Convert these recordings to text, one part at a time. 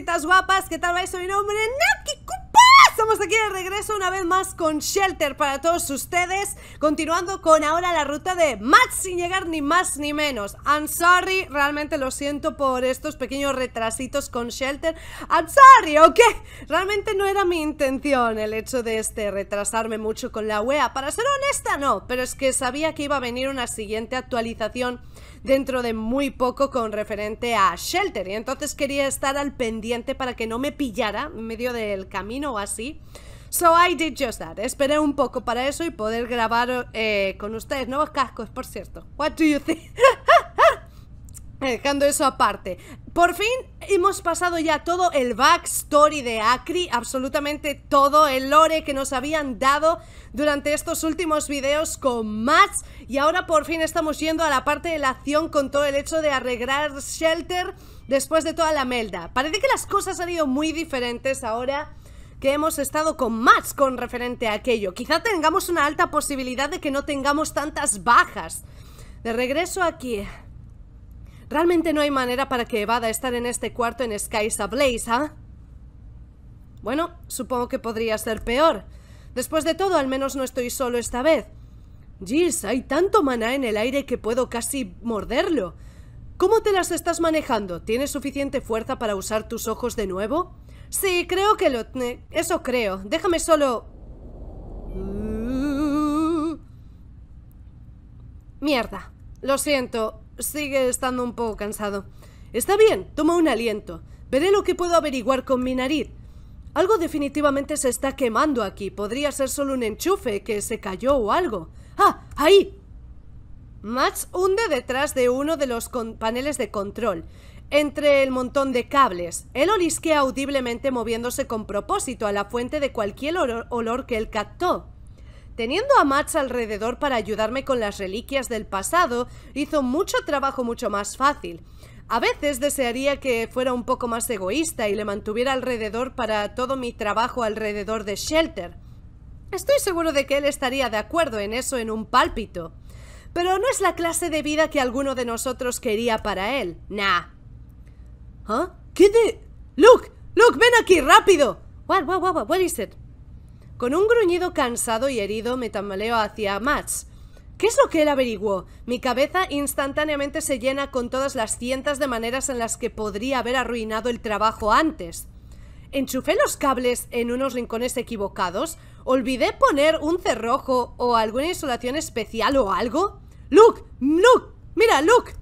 cositas guapas, ¿qué tal vais? Soy mi nombre Naki Kupa. Estamos aquí de regreso una vez más con Shelter para todos ustedes, continuando con ahora la ruta de Matt sin llegar ni más ni menos. I'm sorry, realmente lo siento por estos pequeños retrasitos con Shelter. I'm sorry, ¿ok? Realmente no era mi intención el hecho de retrasarme mucho con la wea. Para ser honesta, no, pero es que sabía que iba a venir una siguiente actualización dentro de muy poco con referente a Shelter, y entonces quería estar al pendiente para que no me pillara en medio del camino o así. So I did just that. Esperé un poco para eso y poder grabar con ustedes. Nuevos cascos, por cierto. What do you think? Dejando eso aparte, por fin hemos pasado ya todo el backstory de Akri, absolutamente todo el lore que nos habían dado durante estos últimos videos con Matt, y ahora por fin estamos yendo a la parte de la acción con todo el hecho de arreglar Shelter después de toda la melda. Parece que las cosas han ido muy diferentes ahora que hemos estado con Matt con referente a aquello. Quizá tengamos una alta posibilidad de que no tengamos tantas bajas. De regreso aquí. Realmente no hay manera para que evada estar en este cuarto en Skies Ablaze, ¿ah? Bueno, supongo que podría ser peor. Después de todo, al menos no estoy solo esta vez. Jeez, hay tanto maná en el aire que puedo casi morderlo. ¿Cómo te las estás manejando? ¿Tienes suficiente fuerza para usar tus ojos de nuevo? Sí, creo que lo... eso creo. Déjame solo... Mierda. Lo siento. Sigue estando un poco cansado. Está bien, toma un aliento. Veré lo que puedo averiguar con mi nariz. Algo definitivamente se está quemando aquí. Podría ser solo un enchufe que se cayó o algo. ¡Ah! ¡Ahí! Matt hunde detrás de uno de los paneles de control, entre el montón de cables. Él olisquea audiblemente, moviéndose con propósito a la fuente de cualquier olor que él captó. Teniendo a Matt alrededor para ayudarme con las reliquias del pasado, hizo mucho trabajo mucho más fácil. A veces desearía que fuera un poco más egoísta y le mantuviera alrededor para todo mi trabajo alrededor de Shelter. Estoy seguro de que él estaría de acuerdo en eso en un pálpito. Pero no es la clase de vida que alguno de nosotros quería para él. Nah. ¿Ah? ¿Qué de...? ¡Luke! ¡Luke, ven aquí, rápido! What is it? Con un gruñido cansado y herido me tambaleo hacia Matt. ¿Qué es lo que él averiguó? Mi cabeza instantáneamente se llena con todas las cientos de maneras en las que podría haber arruinado el trabajo antes. ¿Enchufé los cables en unos rincones equivocados? ¿Olvidé poner un cerrojo o alguna insulación especial o algo? ¡Luke! ¡Luke! ¡Mira, Luke!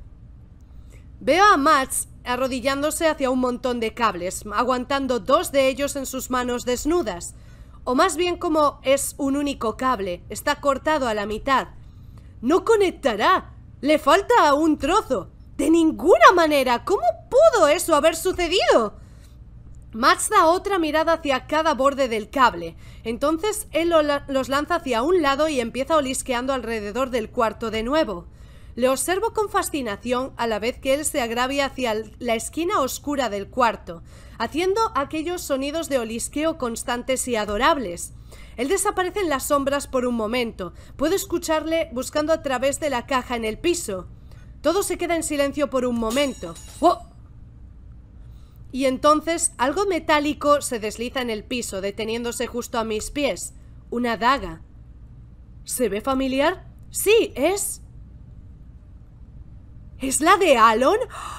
Veo a Matt arrodillándose hacia un montón de cables, aguantando dos de ellos en sus manos desnudas. O más bien como es un único cable, está cortado a la mitad. ¡No conectará! ¡Le falta un trozo! ¡De ninguna manera! ¿Cómo pudo eso haber sucedido? Matt da otra mirada hacia cada borde del cable. Entonces él los lanza hacia un lado y empieza olisqueando alrededor del cuarto de nuevo. Le observo con fascinación a la vez que él se agravia hacia la esquina oscura del cuarto, haciendo aquellos sonidos de olisqueo constantes y adorables. Él desaparece en las sombras por un momento. Puedo escucharle buscando a través de la caja en el piso. Todo se queda en silencio por un momento. ¡Oh! Y entonces algo metálico se desliza en el piso, deteniéndose justo a mis pies. Una daga. ¿Se ve familiar? Sí, es... ¿Es la de Alon?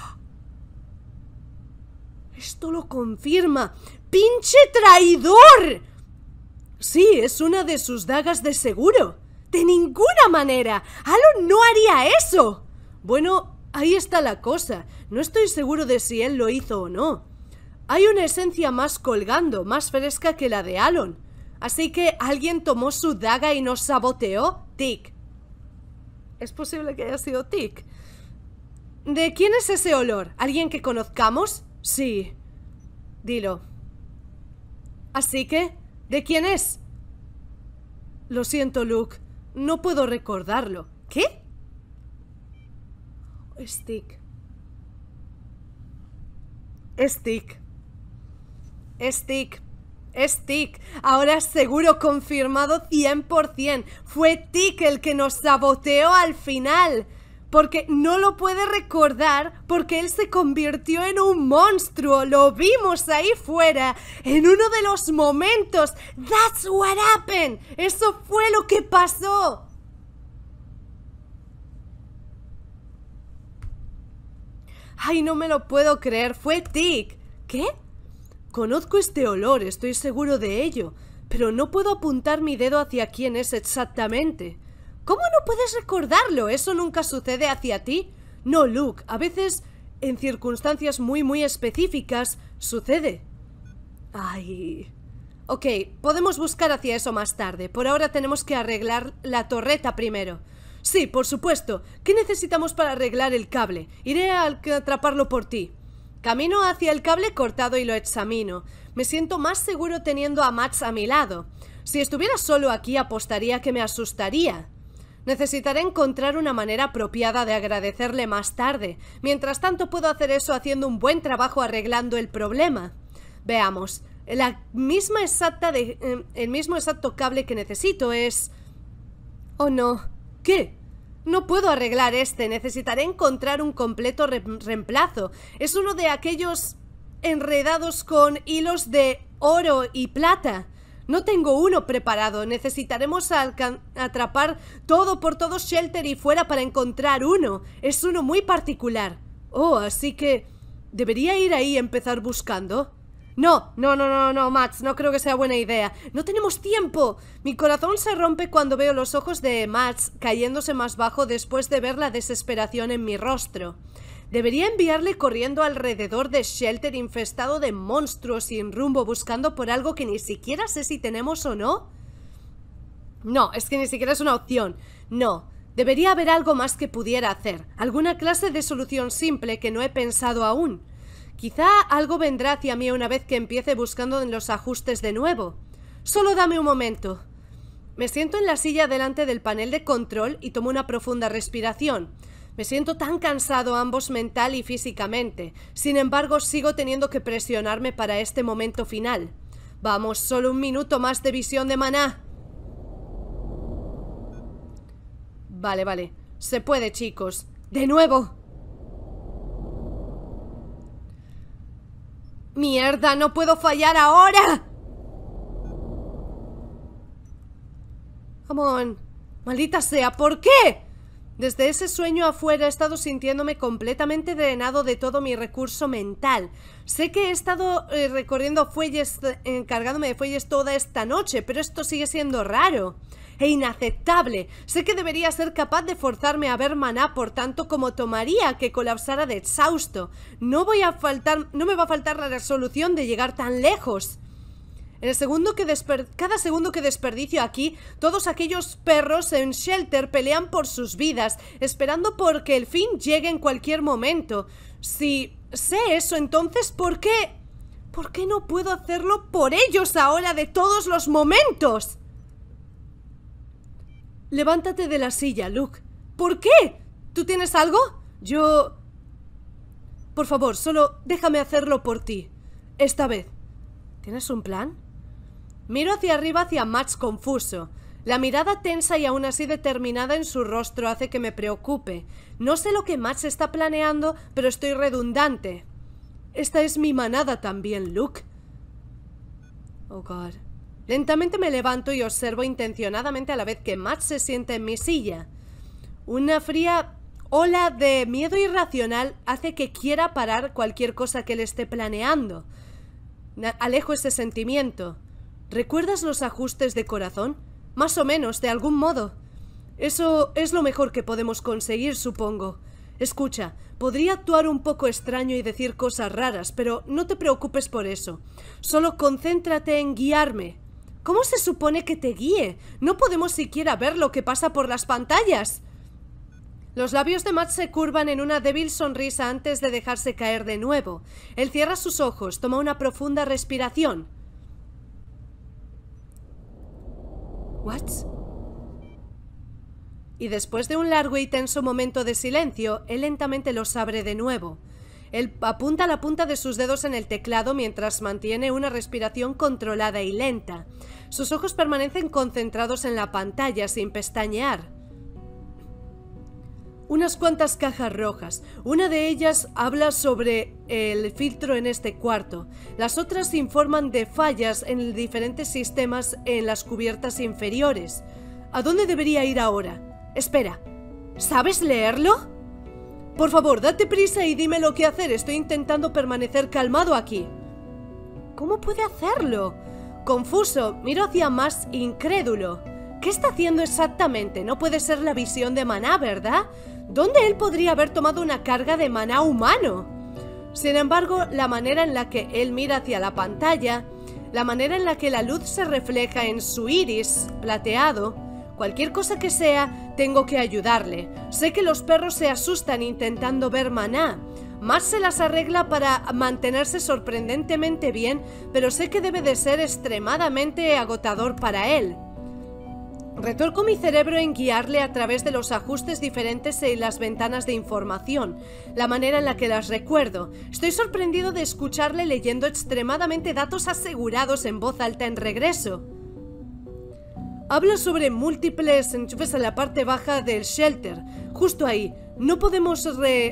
Esto lo confirma. ¡Pinche traidor! Sí, es una de sus dagas de seguro. ¡De ninguna manera! ¡Alon no haría eso! Bueno, ahí está la cosa. No estoy seguro de si él lo hizo o no. Hay una esencia más colgando, más fresca que la de Alon. Así que alguien tomó su daga y nos saboteó. Tick. Es posible que haya sido Tick. ¿De quién es ese olor? ¿Alguien que conozcamos? Sí. Dilo. Así que, ¿de quién es? Lo siento, Luke. No puedo recordarlo. ¿Qué? Es Tick. Es Tick. Es Tick. Es Tick. Ahora seguro, confirmado 100%. Fue Tick el que nos saboteó al final. porque no lo puede recordar porque él se convirtió en un monstruo. Lo vimos ahí fuera, en uno de los momentos. That's what happened. Eso fue lo que pasó. Ay, no me lo puedo creer. Fue Tig. ¿Qué? Conozco este olor, estoy seguro de ello, pero no puedo apuntar mi dedo hacia quién es exactamente. ¿Cómo no puedes recordarlo? ¿Eso nunca sucede hacia ti? No, Luke, a veces, en circunstancias muy específicas, sucede. Ay... Ok, podemos buscar hacia eso más tarde. Por ahora tenemos que arreglar la torreta primero. Sí, por supuesto. ¿Qué necesitamos para arreglar el cable? Iré a atraparlo por ti. Camino hacia el cable cortado y lo examino. Me siento más seguro teniendo a Max a mi lado. Si estuviera solo aquí, apostaría que me asustaría. Necesitaré encontrar una manera apropiada de agradecerle más tarde. Mientras tanto, puedo hacer eso haciendo un buen trabajo arreglando el problema. Veamos. El mismo exacto cable que necesito es... Oh, no. ¿Qué? No puedo arreglar este. Necesitaré encontrar un completo reemplazo. Es uno de aquellos enredados con hilos de oro y plata. No tengo uno preparado. Necesitaremos atrapar todo por todo Shelter y fuera para encontrar uno. Es uno muy particular. Oh, así que... ¿debería ir ahí y empezar buscando? No, Max, no creo que sea buena idea. No tenemos tiempo. Mi corazón se rompe cuando veo los ojos de Max cayéndose más bajo después de ver la desesperación en mi rostro. Debería enviarle corriendo alrededor de Shelter infestado de monstruos sin rumbo buscando por algo que ni siquiera sé si tenemos o no. No, es que ni siquiera es una opción. No, debería haber algo más que pudiera hacer. Alguna clase de solución simple que no he pensado aún. Quizá algo vendrá hacia mí una vez que empiece buscando en los ajustes de nuevo. Solo dame un momento. Me siento en la silla delante del panel de control y tomo una profunda respiración. Me siento tan cansado ambos mental y físicamente. Sin embargo, sigo teniendo que presionarme para este momento final. Vamos, solo un minuto más de visión de maná. Vale. Se puede, chicos. ¡De nuevo! ¡Mierda! ¡No puedo fallar ahora! Come on. Maldita sea, ¿por qué? Desde ese sueño afuera he estado sintiéndome completamente drenado de todo mi recurso mental. Sé que he estado recorriendo fuelles, encargándome de fuelles toda esta noche, pero esto sigue siendo raro e inaceptable. Sé que debería ser capaz de forzarme a ver maná por tanto como tomaría que colapsara de exhausto. No me va a faltar la resolución de llegar tan lejos. Cada segundo que desperdicio aquí, todos aquellos perros en Shelter pelean por sus vidas, esperando por que el fin llegue en cualquier momento. Si sé eso, entonces ¿por qué? ¿Por qué no puedo hacerlo por ellos ahora de todos los momentos? Levántate de la silla, Luke. ¿Por qué? ¿Tú tienes algo? Yo... Por favor, solo déjame hacerlo por ti. Esta vez. ¿Tienes un plan? Miro hacia arriba hacia Max confuso. La mirada tensa y aún así determinada en su rostro hace que me preocupe. No sé lo que Max está planeando, pero estoy redundante. Esta es mi manada también, Luke. Oh, God. Lentamente me levanto y observo intencionadamente a la vez que Max se sienta en mi silla. Una fría ola de miedo irracional hace que quiera parar cualquier cosa que él esté planeando. Alejo ese sentimiento. ¿Recuerdas los ajustes de corazón? Más o menos, de algún modo. Eso es lo mejor que podemos conseguir, supongo. Escucha, podría actuar un poco extraño y decir cosas raras, pero no te preocupes por eso. Solo concéntrate en guiarme. ¿Cómo se supone que te guíe? No podemos siquiera ver lo que pasa por las pantallas. Los labios de Matt se curvan en una débil sonrisa antes de dejarse caer de nuevo. Él cierra sus ojos, toma una profunda respiración. ¿What? Y después de un largo y tenso momento de silencio, él lentamente los abre de nuevo. Él apunta la punta de sus dedos en el teclado mientras mantiene una respiración controlada y lenta. Sus ojos permanecen concentrados en la pantalla sin pestañear. unas cuantas cajas rojas. Una de ellas habla sobre el filtro en este cuarto. Las otras informan de fallas en diferentes sistemas en las cubiertas inferiores. ¿A dónde debería ir ahora? Espera, ¿sabes leerlo? Por favor, date prisa y dime lo que hacer. Estoy intentando permanecer calmado aquí. ¿Cómo puede hacerlo? Confuso, miro hacia más incrédulo. ¿Qué está haciendo exactamente? No puede ser la visión de maná, ¿verdad? ¿Dónde él podría haber tomado una carga de maná humano? Sin embargo, la manera en la que él mira hacia la pantalla, la manera en la que la luz se refleja en su iris plateado, cualquier cosa que sea, tengo que ayudarle. Sé que los perros se asustan intentando ver maná. Matt se las arregla para mantenerse sorprendentemente bien, pero sé que debe de ser extremadamente agotador para él. Retuerco mi cerebro en guiarle a través de los ajustes diferentes en las ventanas de información, la manera en la que las recuerdo. Estoy sorprendido de escucharle leyendo extremadamente datos asegurados en voz alta en regreso. Habla sobre múltiples enchufes en la parte baja del shelter, justo ahí. No podemos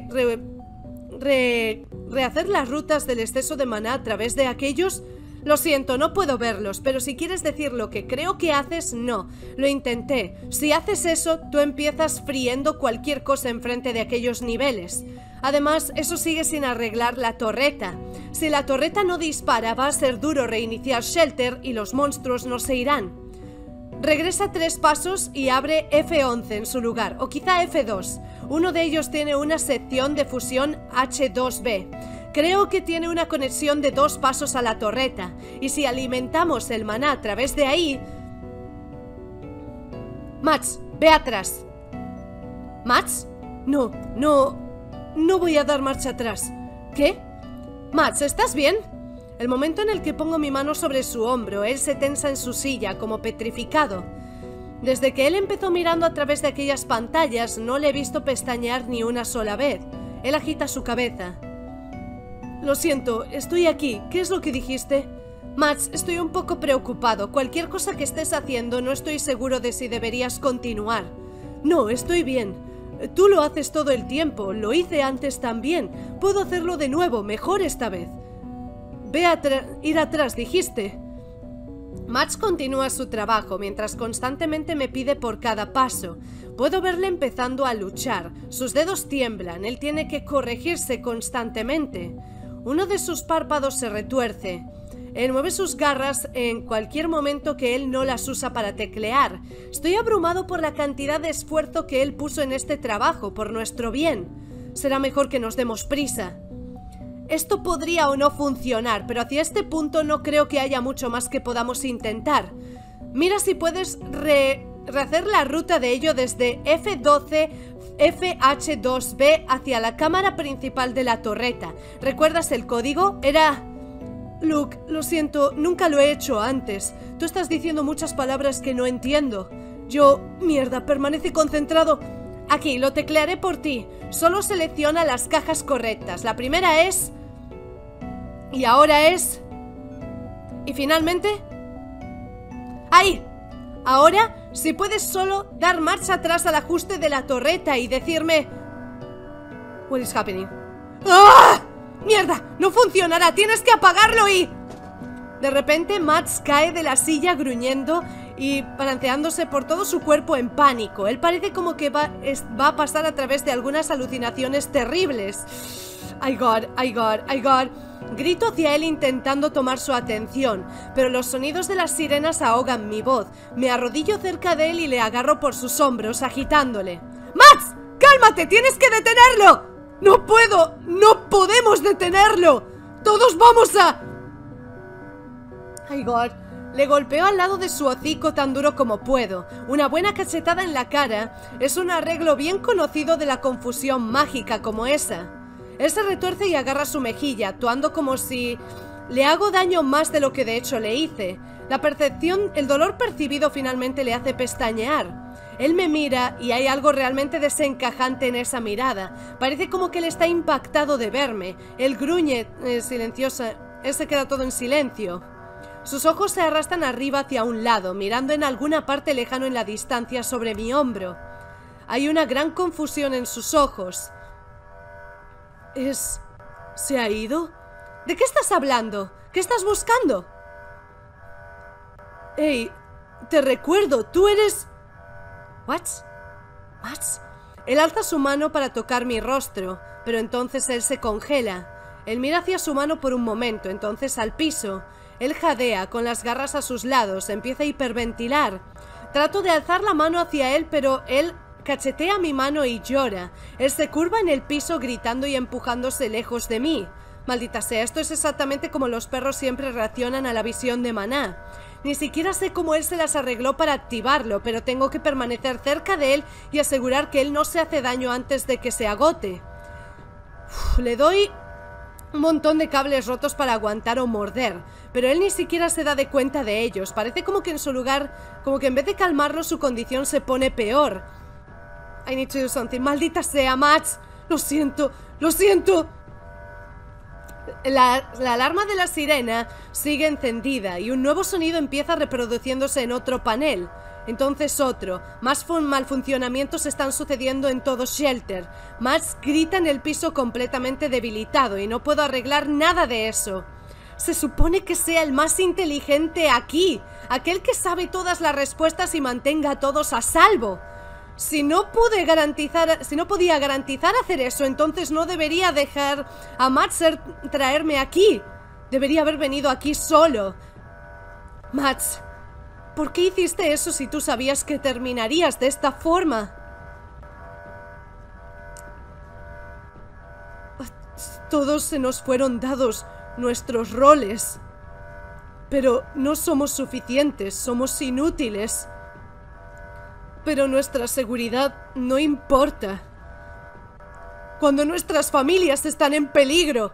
rehacer las rutas del exceso de maná a través de aquellos. Lo siento, no puedo verlos, pero si quieres decir lo que creo que haces, no. Lo intenté. Si haces eso, tú empiezas friendo cualquier cosa enfrente de aquellos niveles. Además, eso sigue sin arreglar la torreta. Si la torreta no dispara, va a ser duro reiniciar Shelter y los monstruos no se irán. Regresa 3 pasos y abre F11 en su lugar, o quizá F2. Uno de ellos tiene una sección de fusión H2B. Creo que tiene una conexión de 2 pasos a la torreta, y si alimentamos el maná a través de ahí... Max, ve atrás. ¿Max? No voy a dar marcha atrás. ¿Qué? Max, ¿estás bien? El momento en el que pongo mi mano sobre su hombro, él se tensa en su silla, como petrificado. Desde que él empezó mirando a través de aquellas pantallas, no le he visto pestañear ni una sola vez. Él agita su cabeza. Lo siento, estoy aquí. ¿Qué es lo que dijiste? Max, estoy un poco preocupado. Cualquier cosa que estés haciendo, no estoy seguro de si deberías continuar. No, estoy bien. Tú lo haces todo el tiempo. Lo hice antes también. Puedo hacerlo de nuevo, mejor esta vez. Ve a ir atrás, dijiste. Max continúa su trabajo mientras constantemente me pide por cada paso. Puedo verle empezando a luchar. Sus dedos tiemblan. Él tiene que corregirse constantemente. Uno de sus párpados se retuerce. Él mueve sus garras en cualquier momento que él no las usa para teclear. Estoy abrumado por la cantidad de esfuerzo que él puso en este trabajo, por nuestro bien. Será mejor que nos demos prisa. Esto podría o no funcionar, pero hacia este punto no creo que haya mucho más que podamos intentar. Mira si puedes rehacer la ruta de ello desde F12 FH2B hacia la cámara principal de la torreta. ¿Recuerdas el código? Era... Luke, lo siento, nunca lo he hecho antes. Tú estás diciendo muchas palabras que no entiendo. Mierda, permanece concentrado. Aquí, lo teclearé por ti. Solo selecciona las cajas correctas. La primera es... Y ahora es... Y finalmente... ¡Ahí! Ahora, si puedes solo dar marcha atrás al ajuste de la torreta y decirme... What is happening? ¡Ah! ¡Mierda! ¡No funcionará! ¡Tienes que apagarlo y...! De repente, Max cae de la silla gruñendo y balanceándose por todo su cuerpo en pánico. Él parece como que va a pasar a través de algunas alucinaciones terribles. I got. Grito hacia él intentando tomar su atención, pero los sonidos de las sirenas ahogan mi voz. Me arrodillo cerca de él y le agarro por sus hombros, agitándole. ¡Max! ¡Cálmate! ¡Tienes que detenerlo! ¡No puedo! ¡No podemos detenerlo! ¡Todos vamos a...! ¡Ay, God! Le golpeo al lado de su hocico tan duro como puedo. Una buena cachetada en la cara es un arreglo bien conocido de la confusión mágica como esa. Él se retuerce y agarra su mejilla, actuando como si le hago daño más de lo que de hecho le hice. El dolor percibido finalmente le hace pestañear. Él me mira y hay algo realmente desencajante en esa mirada. Parece como que él está impactado de verme. Él gruñe silenciosa. Él se queda todo en silencio. Sus ojos se arrastran arriba hacia un lado, mirando en alguna parte lejano en la distancia sobre mi hombro. Hay una gran confusión en sus ojos. ¿Se ha ido? ¿De qué estás hablando? ¿Qué estás buscando? Hey, te recuerdo, tú eres... ¿What? Él alza su mano para tocar mi rostro, pero entonces él se congela. Él mira hacia su mano por un momento, entonces al piso. Él jadea, con las garras a sus lados, empieza a hiperventilar. Trato de alzar la mano hacia él, pero él cachetea mi mano y llora. Él se curva en el piso gritando y empujándose lejos de mí. Maldita sea, esto es exactamente como los perros siempre reaccionan a la visión de Maná. Ni siquiera sé cómo él se las arregló para activarlo, pero tengo que permanecer cerca de él y asegurar que él no se hace daño antes de que se agote. Le doy un montón de cables rotos para aguantar o morder, pero él ni siquiera se da de cuenta de ellos. Parece como que en su lugar, como que en vez de calmarlo su condición se pone peor. I need to do something. Maldita sea, Max. Lo siento, lo siento. La alarma de la sirena sigue encendida y un nuevo sonido empieza reproduciéndose en otro panel. Entonces otro. Más malfuncionamientos están sucediendo en todo Shelter. Max grita en el piso completamente debilitado y no puedo arreglar nada de eso. Se supone que sea el más inteligente aquí, aquel que sabe todas las respuestas y mantenga a todos a salvo. Si no podía garantizar hacer eso, entonces no debería dejar a Max traerme aquí. Debería haber venido aquí solo. Max, ¿por qué hiciste eso si tú sabías que terminarías de esta forma? Todos se nos fueron dados nuestros roles. Pero no somos suficientes, somos inútiles. Pero nuestra seguridad no importa. Cuando nuestras familias están en peligro.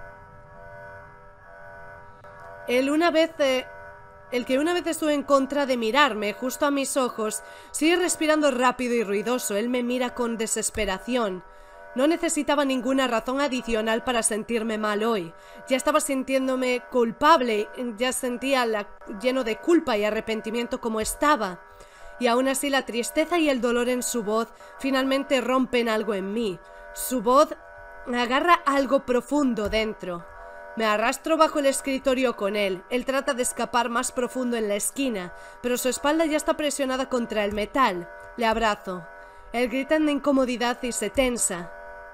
El que una vez estuvo en contra de mirarme justo a mis ojos, sigue respirando rápido y ruidoso. Él me mira con desesperación. No necesitaba ninguna razón adicional para sentirme mal hoy. Ya estaba sintiéndome culpable, ya sentía lleno de culpa y arrepentimiento como estaba. Y aún así la tristeza y el dolor en su voz finalmente rompen algo en mí. Su voz agarra algo profundo dentro. Me arrastro bajo el escritorio con él. Él trata de escapar más profundo en la esquina, pero su espalda ya está presionada contra el metal. Le abrazo. Él grita en incomodidad y se tensa.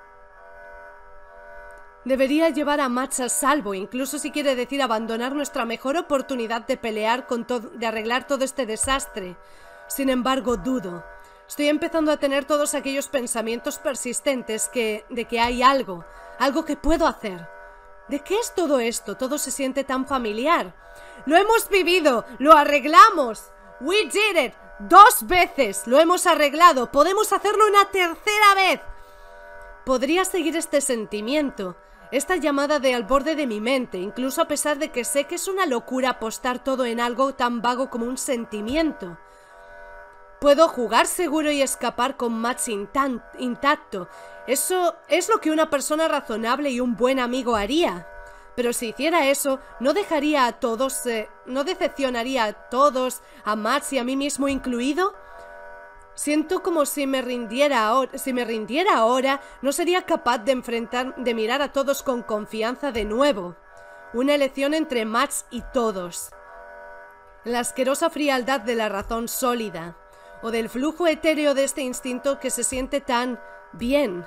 Debería llevar a Max a salvo, incluso si quiere decir abandonar nuestra mejor oportunidad de pelear de arreglar todo este desastre. Sin embargo, dudo. Estoy empezando a tener todos aquellos pensamientos persistentes de que hay algo que puedo hacer. ¿De qué es todo esto? Todo se siente tan familiar. ¡Lo hemos vivido! ¡Lo arreglamos! ¡We did it! 2 veces lo hemos arreglado. ¡Podemos hacerlo una tercera vez! Podría seguir este sentimiento, esta llamada al borde de mi mente, incluso a pesar de que sé que es una locura apostar todo en algo tan vago como un sentimiento. Puedo jugar seguro y escapar con Max intacto. Eso es lo que una persona razonable y un buen amigo haría. Pero si hiciera eso, no dejaría a todos, no decepcionaría a todos, a Max y a mí mismo incluido. Siento como si me rindiera ahora, no sería capaz de mirar a todos con confianza de nuevo. Una elección entre Max y todos. La asquerosa frialdad de la razón sólida. O del flujo etéreo de este instinto que se siente tan bien.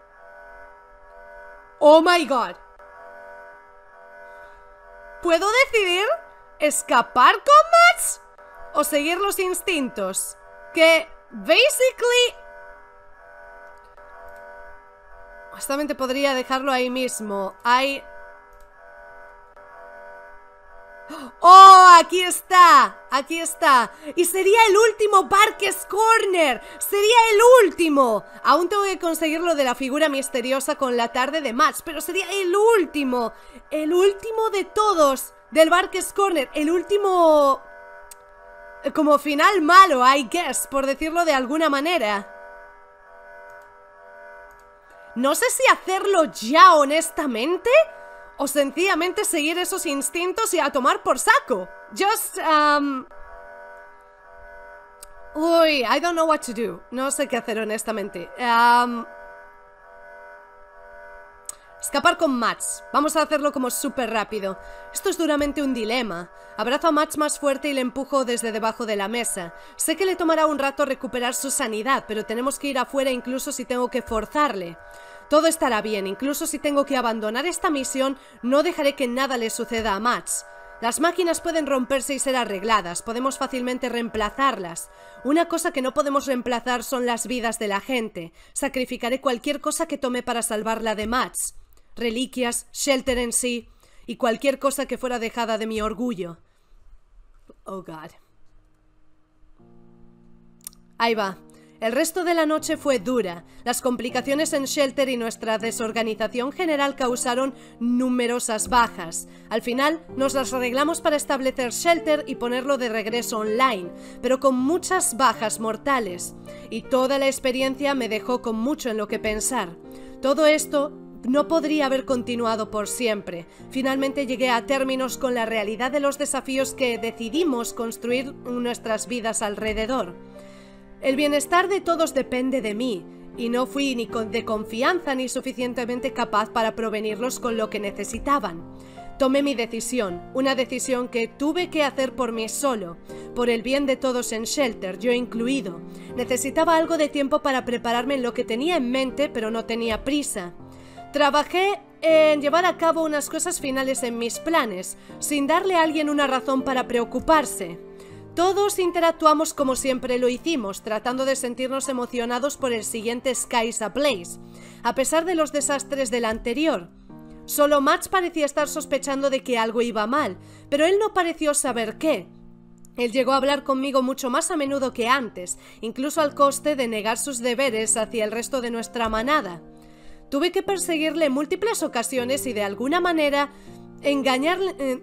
¡Oh my God! ¿Puedo decidir escapar con Max o seguir los instintos? Que, basically... Justamente podría dejarlo ahí mismo. ¡Oh! ¡Aquí está! ¡Aquí está! Y sería el último Bark's Corner. ¡Sería el último! Aún tengo que conseguir lo de la figura misteriosa con la tarde de Max, pero sería el último. El último de todos del Bark's Corner. El último... como final malo, I guess, por decirlo de alguna manera. No sé si hacerlo ya honestamente o sencillamente seguir esos instintos y a tomar por saco. Uy, I don't know what to do. No sé qué hacer, honestamente. Escapar con Max. Vamos a hacerlo como súper rápido. Esto es duramente un dilema. Abrazo a Max más fuerte y le empujo desde debajo de la mesa. Sé que le tomará un rato recuperar su sanidad, pero tenemos que ir afuera incluso si tengo que forzarle. Todo estará bien, incluso si tengo que abandonar esta misión, no dejaré que nada le suceda a Max. Las máquinas pueden romperse y ser arregladas, podemos fácilmente reemplazarlas. Una cosa que no podemos reemplazar son las vidas de la gente. Sacrificaré cualquier cosa que tome para salvarla de Max. Reliquias, Shelter en sí, y cualquier cosa que fuera dejada de mi orgullo. Oh God. Ahí va. El resto de la noche fue dura. Las complicaciones en Shelter y nuestra desorganización general causaron numerosas bajas. Al final, nos las arreglamos para establecer Shelter y ponerlo de regreso online, pero con muchas bajas mortales. Y toda la experiencia me dejó con mucho en lo que pensar. Todo esto no podría haber continuado por siempre. Finalmente llegué a términos con la realidad de los desafíos que decidimos construir nuestras vidas alrededor. El bienestar de todos depende de mí, y no fui ni de confianza ni suficientemente capaz para provenirlos con lo que necesitaban. Tomé mi decisión, una decisión que tuve que hacer por mí solo, por el bien de todos en Shelter, yo incluido. Necesitaba algo de tiempo para prepararme en lo que tenía en mente, pero no tenía prisa. Trabajé en llevar a cabo unas cosas finales en mis planes, sin darle a alguien una razón para preocuparse. Todos interactuamos como siempre lo hicimos, tratando de sentirnos emocionados por el siguiente Skies Ablaze, a pesar de los desastres del anterior. Solo Max parecía estar sospechando de que algo iba mal, pero él no pareció saber qué. Él llegó a hablar conmigo mucho más a menudo que antes, incluso al coste de negar sus deberes hacia el resto de nuestra manada. Tuve que perseguirle en múltiples ocasiones y de alguna manera engañarle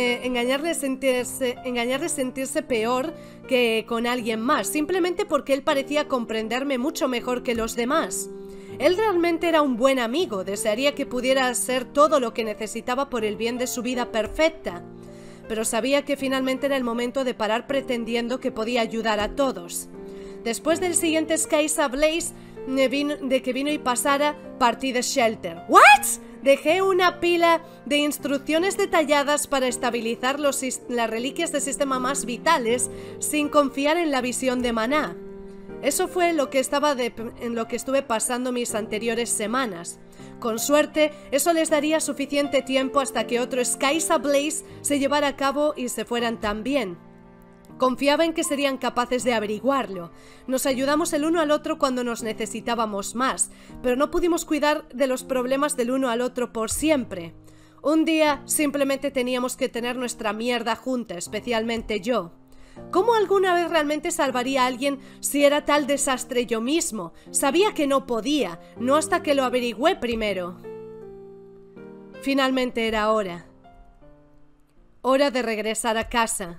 sentirse peor que con alguien más, simplemente porque él parecía comprenderme mucho mejor que los demás. Él realmente era un buen amigo, desearía que pudiera ser todo lo que necesitaba por el bien de su vida perfecta, pero sabía que finalmente era el momento de parar pretendiendo que podía ayudar a todos. Después del siguiente Skies Ablaze, de que vino y pasara, partí de Shelter. ¿What? Dejé una pila de instrucciones detalladas para estabilizar las reliquias del sistema más vitales sin confiar en la visión de Maná. Eso fue en lo que estuve pasando mis anteriores semanas. Con suerte, eso les daría suficiente tiempo hasta que otro Skies Ablaze se llevara a cabo y se fueran también. Confiaba en que serían capaces de averiguarlo. Nos ayudamos el uno al otro cuando nos necesitábamos más, pero no pudimos cuidar de los problemas del uno al otro por siempre. Un día simplemente teníamos que tener nuestra mierda junta, especialmente yo. ¿Cómo alguna vez realmente salvaría a alguien si era tal desastre yo mismo? Sabía que no podía, no hasta que lo averigüé primero. Finalmente era hora. Hora de regresar a casa.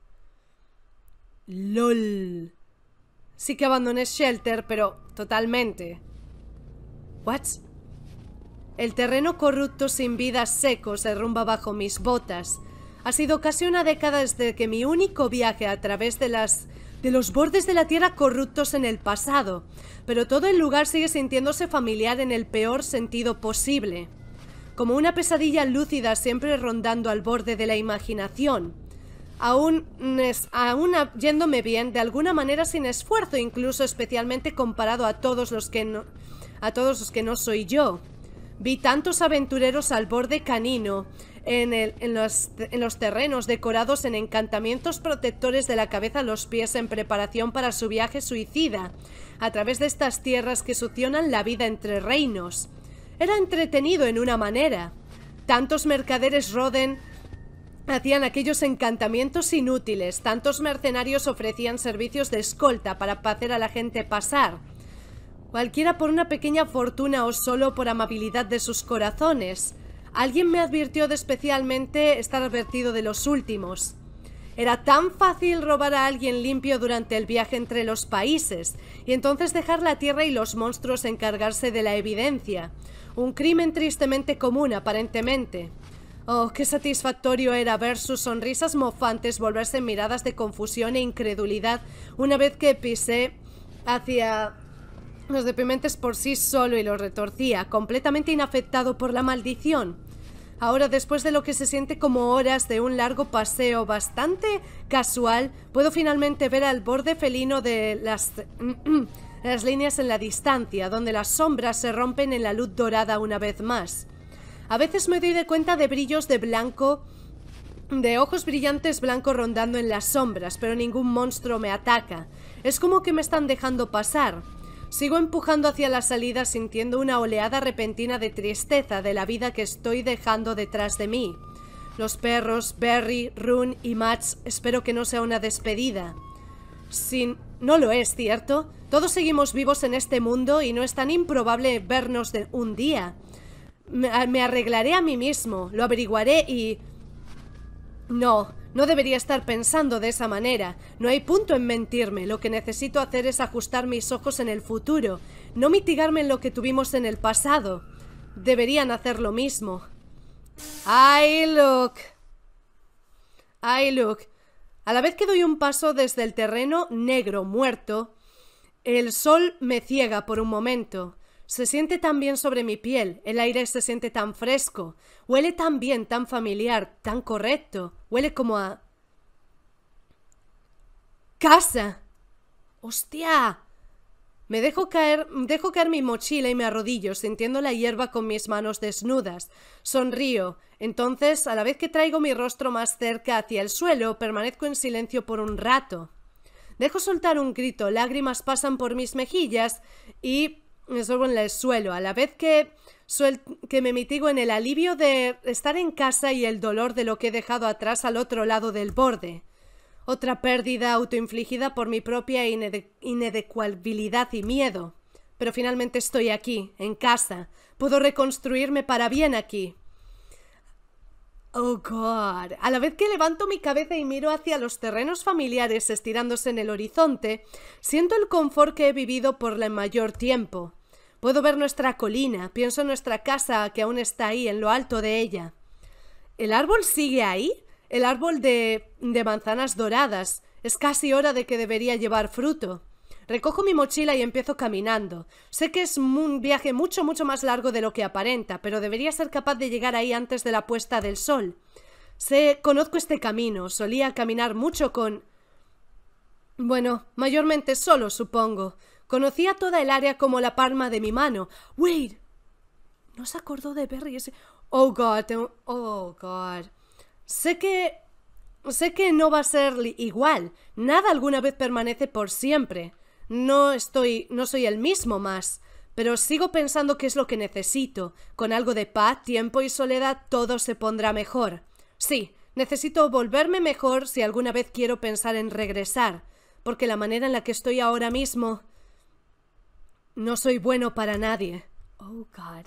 LOL. Sí que abandoné Shelter, pero totalmente. ¿What? El terreno corrupto sin vida seco se derrumba bajo mis botas. Ha sido casi una década desde que mi único viaje a través de los bordes de la tierra corruptos en el pasado, pero todo el lugar sigue sintiéndose familiar en el peor sentido posible. Como una pesadilla lúcida siempre rondando al borde de la imaginación. Aún yéndome bien, de alguna manera sin esfuerzo, incluso especialmente comparado a todos los que no soy yo. Vi tantos aventureros al borde canino en los terrenos decorados en encantamientos protectores de la cabeza a los pies en preparación para su viaje suicida, a través de estas tierras que succionan la vida entre reinos. Era entretenido en una manera. Tantos mercaderes Roden hacían aquellos encantamientos inútiles, tantos mercenarios ofrecían servicios de escolta para hacer a la gente pasar, cualquiera por una pequeña fortuna o solo por amabilidad de sus corazones. Alguien me advirtió de especialmente estar advertido de los últimos. Era tan fácil robar a alguien limpio durante el viaje entre los países, y entonces dejar la tierra y los monstruos encargarse de la evidencia. Un crimen tristemente común, aparentemente. Oh, qué satisfactorio era ver sus sonrisas mofantes volverse en miradas de confusión e incredulidad una vez que pisé hacia los deprimentes por sí solo y los retorcía, completamente inafectado por la maldición. Ahora, después de lo que se siente como horas de un largo paseo bastante casual, puedo finalmente ver al borde felino de las líneas en la distancia, donde las sombras se rompen en la luz dorada una vez más. A veces me doy cuenta de brillos de blanco, de ojos brillantes blancos rondando en las sombras, pero ningún monstruo me ataca. Es como que me están dejando pasar. Sigo empujando hacia la salida sintiendo una oleada repentina de tristeza de la vida que estoy dejando detrás de mí. Los perros, Berry, Rune y Max, espero que no sea una despedida. No lo es, ¿cierto? Todos seguimos vivos en este mundo y no es tan improbable vernos de un día. Me arreglaré a mí mismo, lo averiguaré y... No debería estar pensando de esa manera. No hay punto en mentirme. Lo que necesito hacer es ajustar mis ojos en el futuro, no mitigarme en lo que tuvimos en el pasado. Deberían hacer lo mismo. ¡Ay, look! A la vez que doy un paso desde el terreno negro muerto, el sol me ciega por un momento. Se siente tan bien sobre mi piel, el aire se siente tan fresco, huele tan bien, tan familiar, tan correcto, huele como a... ¡Casa! ¡Hostia! Dejo caer mi mochila y me arrodillo, sintiendo la hierba con mis manos desnudas. Sonrío. Entonces, a la vez que traigo mi rostro más cerca hacia el suelo, permanezco en silencio por un rato. Dejo soltar un grito, lágrimas pasan por mis mejillas y... me subo en el suelo, a la vez que me mitigo en el alivio de estar en casa y el dolor de lo que he dejado atrás al otro lado del borde. Otra pérdida autoinfligida por mi propia inadecuabilidad y miedo. Pero finalmente estoy aquí, en casa. Puedo reconstruirme para bien aquí. Oh, God. A la vez que levanto mi cabeza y miro hacia los terrenos familiares estirándose en el horizonte, siento el confort que he vivido por el mayor tiempo. Puedo ver nuestra colina, pienso en nuestra casa que aún está ahí, en lo alto de ella. ¿El árbol sigue ahí? El árbol de manzanas doradas. Es casi hora de que debería llevar fruto. Recojo mi mochila y empiezo caminando. Sé que es un viaje mucho más largo de lo que aparenta, pero debería ser capaz de llegar ahí antes de la puesta del sol. Conozco este camino, solía caminar mucho con... Bueno, mayormente solo, supongo. Conocía toda el área como la palma de mi mano. ¡Wait! ¿No se acordó de Berry ese...? Oh, God. Sé que no va a ser igual. Nada alguna vez permanece por siempre. No soy el mismo más, pero sigo pensando que es lo que necesito. Con algo de paz, tiempo y soledad todo se pondrá mejor. Sí, necesito volverme mejor si alguna vez quiero pensar en regresar, porque la manera en la que estoy ahora mismo... no soy bueno para nadie. Oh, God.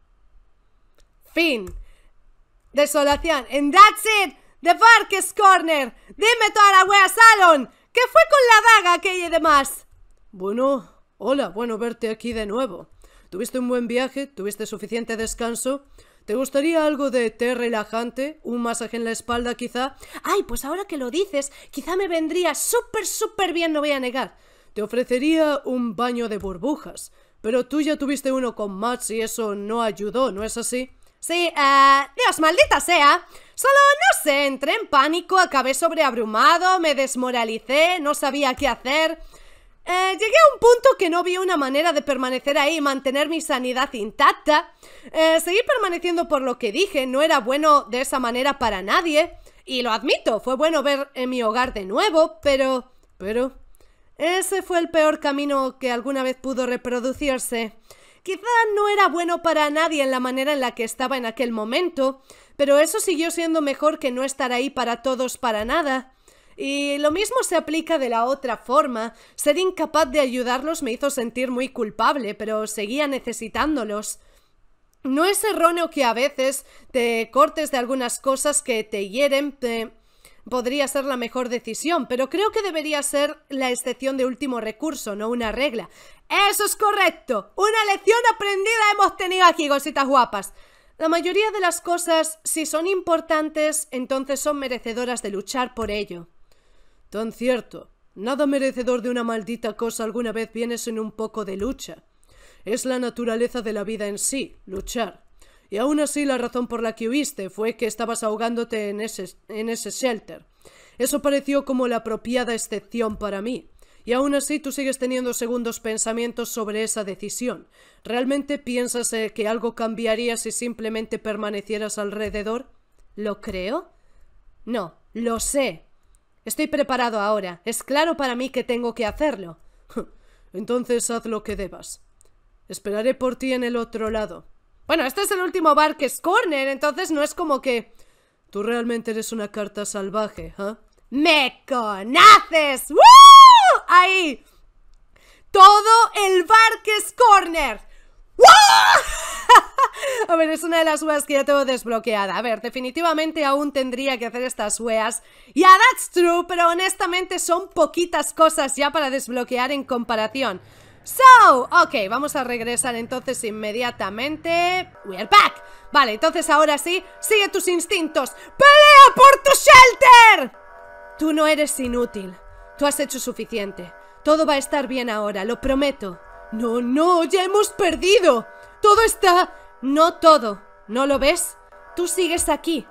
Fin. Desolación. And that's it. The Darkest Corner. Dime toda la wea, Salon. ¿Qué fue con la daga aquella y demás? Bueno, hola, bueno verte aquí de nuevo. ¿Tuviste un buen viaje? ¿Tuviste suficiente descanso? ¿Te gustaría algo de té relajante? ¿Un masaje en la espalda quizá? Ay, pues ahora que lo dices, quizá me vendría súper bien, no voy a negar. Te ofrecería un baño de burbujas, pero tú ya tuviste uno con Max y eso no ayudó, ¿no es así? Sí, Dios, maldita sea. Solo, no sé, entré en pánico, acabé sobreabrumado, me desmoralicé, no sabía qué hacer... llegué a un punto que no vi una manera de permanecer ahí y mantener mi sanidad intacta. Seguí permaneciendo por lo que dije, no era bueno de esa manera para nadie. Y lo admito, fue bueno ver en mi hogar de nuevo, pero... ese fue el peor camino que alguna vez pudo reproducirse. Quizá no era bueno para nadie en la manera en la que estaba en aquel momento, pero eso siguió siendo mejor que no estar ahí para todos para nada. Y lo mismo se aplica de la otra forma. Ser incapaz de ayudarlos me hizo sentir muy culpable, pero seguía necesitándolos. No es erróneo que a veces te cortes de algunas cosas que te hieren, podría ser la mejor decisión, pero creo que debería ser la excepción de último recurso, no una regla. ¡Eso es correcto! Una lección aprendida hemos tenido aquí, cositas guapas. La mayoría de las cosas, si son importantes, entonces son merecedoras de luchar por ello. Tan cierto. Nada merecedor de una maldita cosa alguna vez viene sin un poco de lucha. Es la naturaleza de la vida en sí, luchar. Y aún así la razón por la que huiste fue que estabas ahogándote en ese shelter. Eso pareció como la apropiada excepción para mí. Y aún así tú sigues teniendo segundos pensamientos sobre esa decisión. ¿Realmente piensas que algo cambiaría si simplemente permanecieras alrededor? ¿Lo creo? No, lo sé. Estoy preparado ahora. Es claro para mí que tengo que hacerlo. Entonces haz lo que debas. Esperaré por ti en el otro lado. Bueno, este es el último bar que es Corner, entonces no es como que... Tú realmente eres una carta salvaje, ¿eh? ¡Me conoces! ¡Woo! Ahí. Todo el bar que es Corner. ¡Woo! A ver, es una de las weas que ya tengo desbloqueada. A ver, definitivamente aún tendría que hacer estas weas. Yeah, that's true, pero honestamente son poquitas cosas ya para desbloquear en comparación. So, ok, vamos a regresar entonces inmediatamente. We're back. Vale, entonces ahora sí, sigue tus instintos. ¡Pelea por tu shelter! Tú no eres inútil. Tú has hecho suficiente. Todo va a estar bien ahora, lo prometo. No, no, ya hemos perdido. Todo está... No todo. ¿No lo ves? Tú sigues aquí.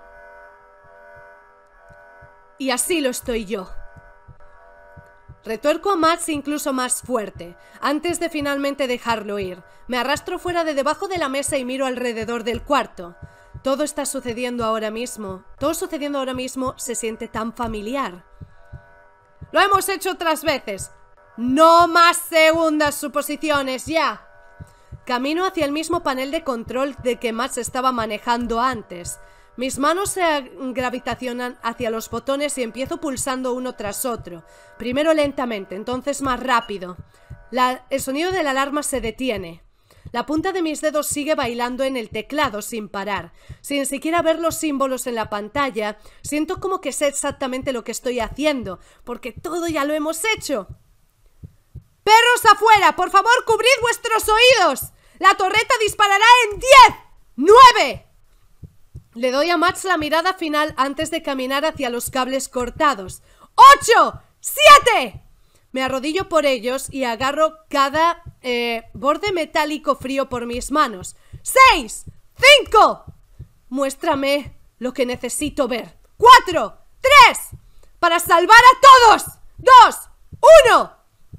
Y así lo estoy yo. Retuerco a Max incluso más fuerte, antes de finalmente dejarlo ir. Me arrastro fuera de debajo de la mesa y miro alrededor del cuarto. Todo está sucediendo ahora mismo. Todo sucediendo ahora mismo se siente tan familiar. Lo hemos hecho otras veces. No más segundas suposiciones, ya. Camino hacia el mismo panel de control de que Max estaba manejando antes. Mis manos se gravitacionan hacia los botones y empiezo pulsando uno tras otro. Primero lentamente, entonces más rápido. El sonido de la alarma se detiene. La punta de mis dedos sigue bailando en el teclado sin parar. Sin siquiera ver los símbolos en la pantalla, siento como que sé exactamente lo que estoy haciendo, porque todo ya lo hemos hecho. ¡Perros afuera! ¡Por favor, cubrid vuestros oídos! ¡La torreta disparará en 10, 9... Le doy a Max la mirada final antes de caminar hacia los cables cortados. 8, 7... Me arrodillo por ellos y agarro cada borde metálico frío por mis manos. 6, 5... Muéstrame lo que necesito ver. 4, 3... ¡Para salvar a todos! 2, 1...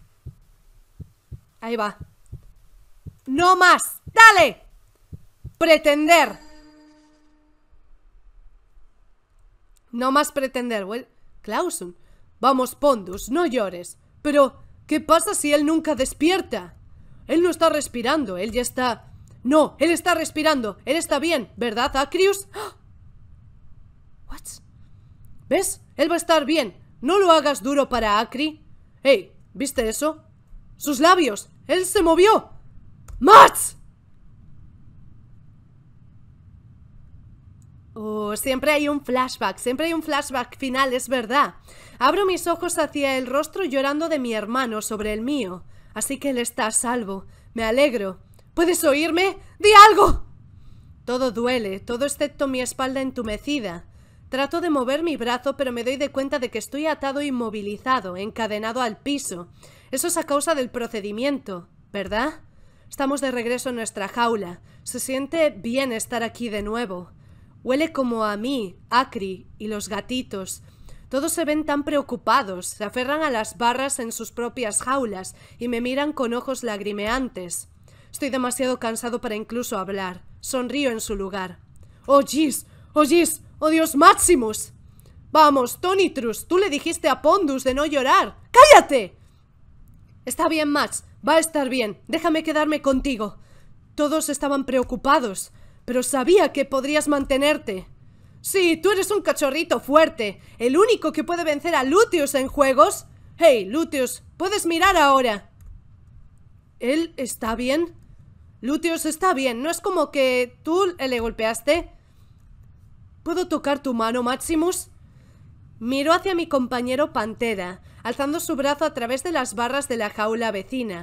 Ahí va. No más. ¡Dale! Pretender. No más pretender. Clausun. Vamos, Pondus, no llores. Pero, ¿qué pasa si él nunca despierta? Él no está respirando, él ya está... No, él está respirando, él está bien, ¿verdad, Acrius? ¿What? ¿Ves? Él va a estar bien. No lo hagas duro para Acri. Hey, ¿viste eso? ¡Sus labios! ¡Él se movió! ¡Mats! Oh, siempre hay un flashback final, es verdad. Abro mis ojos hacia el rostro llorando de mi hermano sobre el mío. Así que él está a salvo. Me alegro. ¿Puedes oírme? ¡Di algo! Todo duele, todo excepto mi espalda entumecida. Trato de mover mi brazo, pero me doy de cuenta de que estoy atado e inmovilizado, encadenado al piso. Eso es a causa del procedimiento, ¿verdad? Estamos de regreso en nuestra jaula. Se siente bien estar aquí de nuevo. Huele como a mí, Acri y los gatitos. Todos se ven tan preocupados, se aferran a las barras en sus propias jaulas y me miran con ojos lagrimeantes. Estoy demasiado cansado para incluso hablar. Sonrío en su lugar. ¡Oh, jeez! ¡Oh, jeez! ¡Oh, Dios Maximus! Vamos, Tonitrus, tú le dijiste a Pondus de no llorar. ¡Cállate! Está bien, Max. Va a estar bien. Déjame quedarme contigo. Todos estaban preocupados, pero sabía que podrías mantenerte. Sí, tú eres un cachorrito fuerte, el único que puede vencer a Luteus en juegos. Hey, Luteus, puedes mirar ahora. ¿Él está bien? Luteus está bien, no es como que tú le golpeaste. ¿Puedo tocar tu mano, Maximus? Miró hacia mi compañero Pantera, alzando su brazo a través de las barras de la jaula vecina.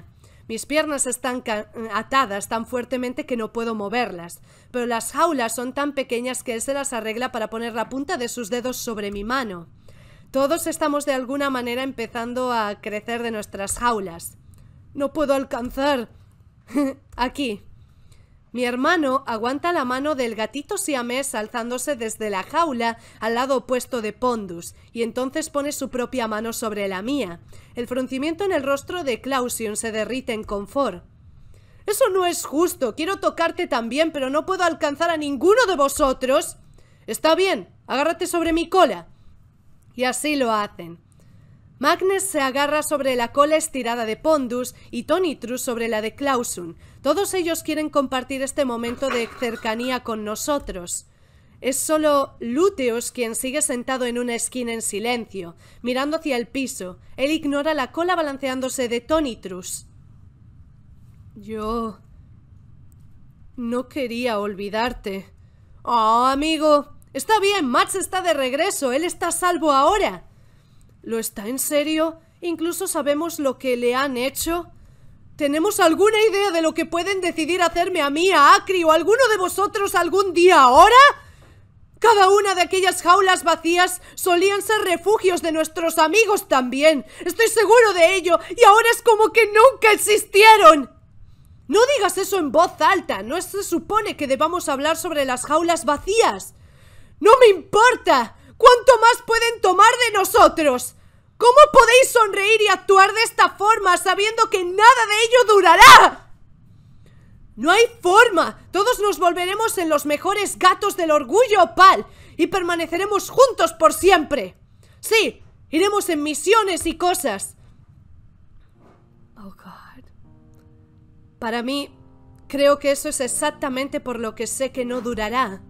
Mis piernas están atadas tan fuertemente que no puedo moverlas, pero las jaulas son tan pequeñas que él se las arregla para poner la punta de sus dedos sobre mi mano. Todos estamos de alguna manera empezando a crecer de nuestras jaulas. No puedo alcanzar. Aquí. Mi hermano aguanta la mano del gatito siamés alzándose desde la jaula al lado opuesto de Pondus, y entonces pone su propia mano sobre la mía. El fruncimiento en el rostro de Clausion se derrite en confort. «Eso no es justo. Quiero tocarte también, pero no puedo alcanzar a ninguno de vosotros». «Está bien. Agárrate sobre mi cola». Y así lo hacen. Magnus se agarra sobre la cola estirada de Pondus y Tonitrus sobre la de Clausun. Todos ellos quieren compartir este momento de cercanía con nosotros. Es solo Luteus quien sigue sentado en una esquina en silencio, mirando hacia el piso. Él ignora la cola balanceándose de Tonitrus. Yo no quería olvidarte. Oh, amigo. Está bien, Max está de regreso. Él está a salvo ahora. ¿Lo está en serio? ¿Incluso sabemos lo que le han hecho? ¿Tenemos alguna idea de lo que pueden decidir hacerme a mí, a Acri o a alguno de vosotros algún día ahora? Cada una de aquellas jaulas vacías solían ser refugios de nuestros amigos también. Estoy seguro de ello, y ahora es como que nunca existieron. No digas eso en voz alta. No se supone que debamos hablar sobre las jaulas vacías. ¡No me importa! ¿Cuánto más pueden tomar de nosotros? ¿Cómo podéis sonreír y actuar de esta forma sabiendo que nada de ello durará? No hay forma. Todos nos volveremos en los mejores gatos del orgullo opal y permaneceremos juntos por siempre. Sí, iremos en misiones y cosas. Oh, God. Para mí, creo que eso es exactamente por lo que sé que no durará.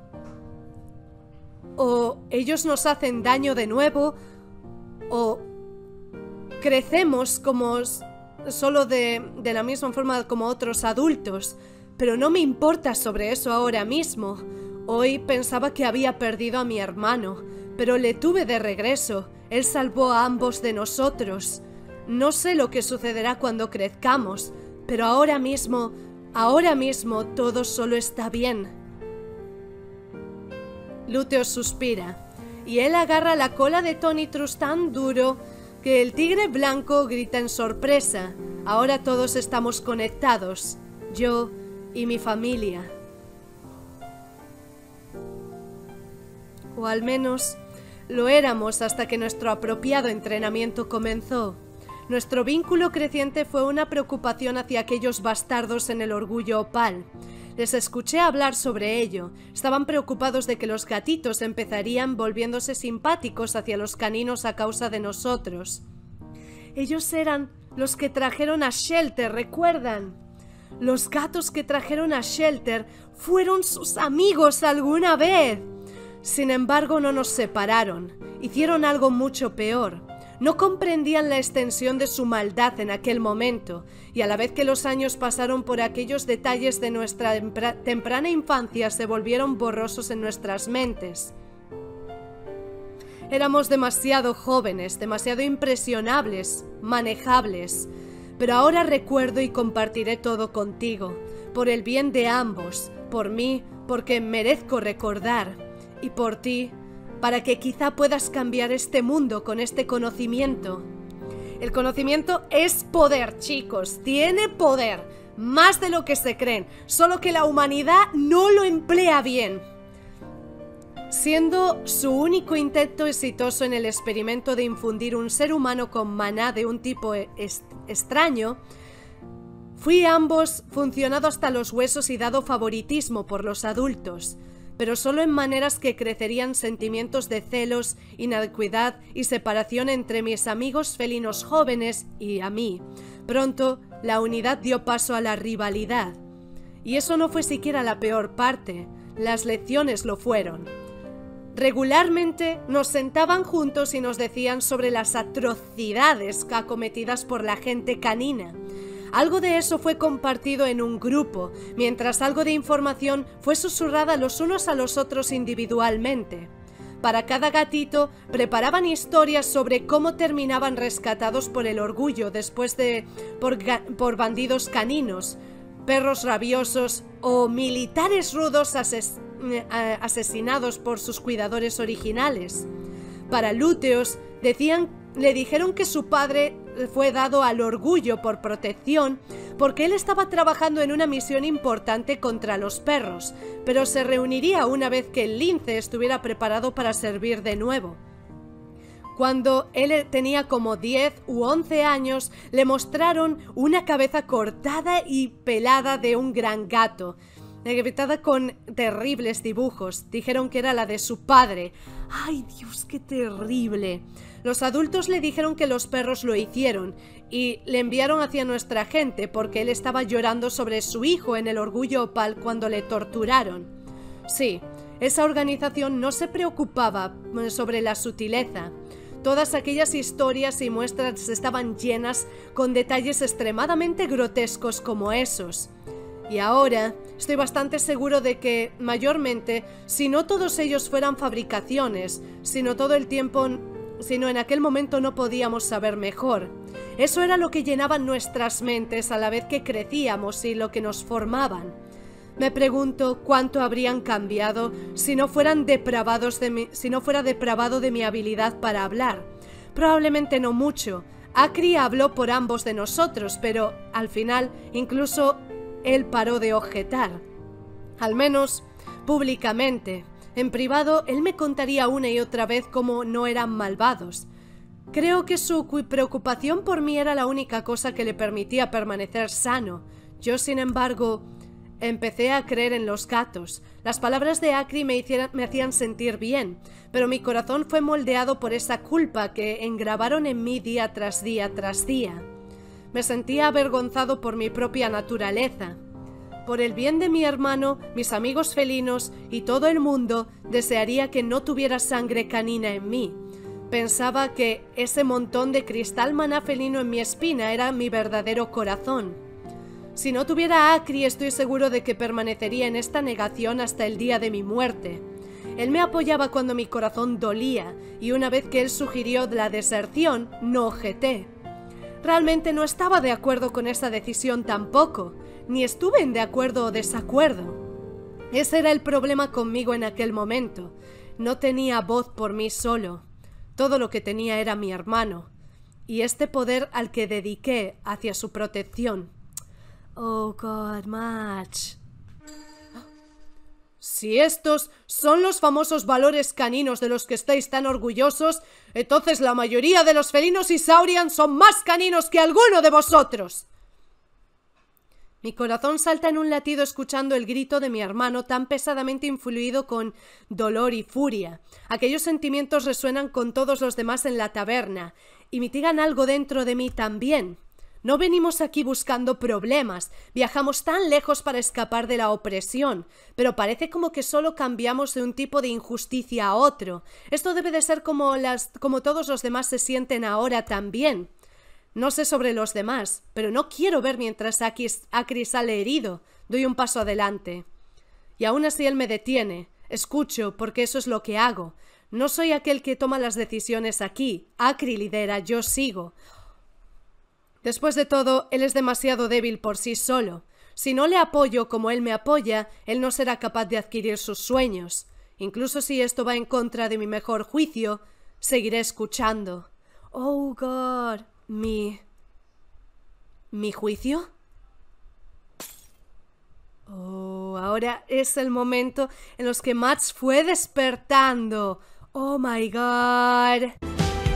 O ellos nos hacen daño de nuevo, o crecemos como solo de la misma forma como otros adultos. Pero no me importa sobre eso ahora mismo. Hoy pensaba que había perdido a mi hermano, pero le tuve de regreso. Él salvó a ambos de nosotros. No sé lo que sucederá cuando crezcamos, pero ahora mismo todo solo está bien. Luteus suspira, y él agarra la cola de Tonitrus tan duro que el tigre blanco grita en sorpresa. Ahora todos estamos conectados, yo y mi familia. O al menos lo éramos hasta que nuestro apropiado entrenamiento comenzó. Nuestro vínculo creciente fue una preocupación hacia aquellos bastardos en el orgullo opal. Les escuché hablar sobre ello. Estaban preocupados de que los gatitos empezarían volviéndose simpáticos hacia los caninos a causa de nosotros. Ellos eran los que trajeron a Shelter, ¿recuerdan? Los gatos que trajeron a Shelter fueron sus amigos alguna vez. Sin embargo, no nos separaron. Hicieron algo mucho peor. No comprendían la extensión de su maldad en aquel momento, y a la vez que los años pasaron por aquellos detalles de nuestra temprana infancia se volvieron borrosos en nuestras mentes. Éramos demasiado jóvenes, demasiado impresionables, manejables, pero ahora recuerdo y compartiré todo contigo, por el bien de ambos, por mí, porque merezco recordar, y por ti, para que quizá puedas cambiar este mundo con este conocimiento. El conocimiento es poder, chicos, tiene poder, más de lo que se creen, solo que la humanidad no lo emplea bien. Siendo su único intento exitoso en el experimento de infundir un ser humano con maná de un tipo extraño, fui ambos funcionado hasta los huesos y dado favoritismo por los adultos, pero solo en maneras que crecerían sentimientos de celos, inocuidad y separación entre mis amigos felinos jóvenes y a mí. Pronto, la unidad dio paso a la rivalidad. Y eso no fue siquiera la peor parte, las lecciones lo fueron. Regularmente nos sentaban juntos y nos decían sobre las atrocidades acometidas por la gente canina. Algo de eso fue compartido en un grupo, mientras algo de información fue susurrada los unos a los otros individualmente. Para cada gatito preparaban historias sobre cómo terminaban rescatados por el orgullo por bandidos caninos, perros rabiosos o militares rudos asesinados por sus cuidadores originales. Para Lúteos le dijeron que su padre fue dado al orgullo por protección porque él estaba trabajando en una misión importante contra los perros, pero se reuniría una vez que el lince estuviera preparado para servir de nuevo. Cuando él tenía como 10 u 11 años, le mostraron una cabeza cortada y pelada de un gran gato, pintada con terribles dibujos. Dijeron que era la de su padre. ¡Ay, Dios, qué terrible! Los adultos le dijeron que los perros lo hicieron y le enviaron hacia nuestra gente porque él estaba llorando sobre su hijo en el Orgullo Opal cuando le torturaron. Sí, esa organización no se preocupaba sobre la sutileza. Todas aquellas historias y muestras estaban llenas con detalles extremadamente grotescos como esos. Y ahora estoy bastante seguro de que, mayormente, si no todos ellos fueran fabricaciones, sino en aquel momento no podíamos saber mejor. Eso era lo que llenaban nuestras mentes a la vez que crecíamos y lo que nos formaban. Me pregunto cuánto habrían cambiado si no fuera depravado de mi habilidad para hablar. Probablemente no mucho. Acri habló por ambos de nosotros, pero al final incluso él paró de objetar. Al menos públicamente. En privado, él me contaría una y otra vez cómo no eran malvados. Creo que su preocupación por mí era la única cosa que le permitía permanecer sano. Yo, sin embargo, empecé a creer en los gatos. Las palabras de Acri me hacían sentir bien, pero mi corazón fue moldeado por esa culpa que engravaron en mí día tras día tras día. Me sentía avergonzado por mi propia naturaleza. Por el bien de mi hermano, mis amigos felinos y todo el mundo, desearía que no tuviera sangre canina en mí. Pensaba que ese montón de cristal maná felino en mi espina era mi verdadero corazón. Si no tuviera a Acri, estoy seguro de que permanecería en esta negación hasta el día de mi muerte. Él me apoyaba cuando mi corazón dolía, y una vez que él sugirió la deserción, no objeté. Realmente no estaba de acuerdo con esa decisión tampoco, ni estuve en de acuerdo o desacuerdo. Ese era el problema conmigo en aquel momento. No tenía voz por mí solo. Todo lo que tenía era mi hermano, y este poder al que dediqué hacia su protección. Oh, God, Match. Si estos son los famosos valores caninos de los que estáis tan orgullosos, entonces la mayoría de los felinos Isaurian son más caninos que alguno de vosotros. Mi corazón salta en un latido escuchando el grito de mi hermano tan pesadamente influido con dolor y furia. Aquellos sentimientos resuenan con todos los demás en la taberna y mitigan algo dentro de mí también. No venimos aquí buscando problemas, viajamos tan lejos para escapar de la opresión, pero parece como que solo cambiamos de un tipo de injusticia a otro. Esto debe de ser como todos los demás se sienten ahora también. No sé sobre los demás, pero no quiero ver mientras Acri sale herido. Doy un paso adelante. Y aún así él me detiene. Escucho, porque eso es lo que hago. No soy aquel que toma las decisiones aquí. Acri lidera, yo sigo. Después de todo, él es demasiado débil por sí solo. Si no le apoyo como él me apoya, él no será capaz de adquirir sus sueños. Incluso si esto va en contra de mi mejor juicio, seguiré escuchando. Oh, God. ¿Mi juicio? Oh, ahora es el momento en los que Max fue despertando. Oh, my God.